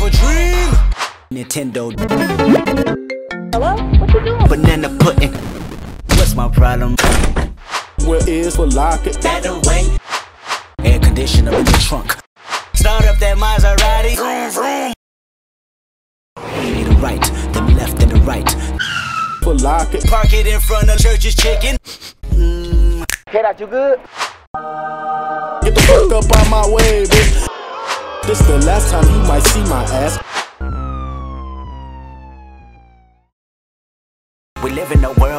have a dream. Nintendo. Hello? What you doing? Banana pudding. What's my problem? Where is for lock it? Better wait. Air conditioner in the trunk. Start up that Maserati. Vroom, vroom. Need a right, then left, then the right. For lock it. Park it in front of church's chicken. Get out, you good? Get the fuck up out my way, bitch. This the last time you might see my ass. We live in a world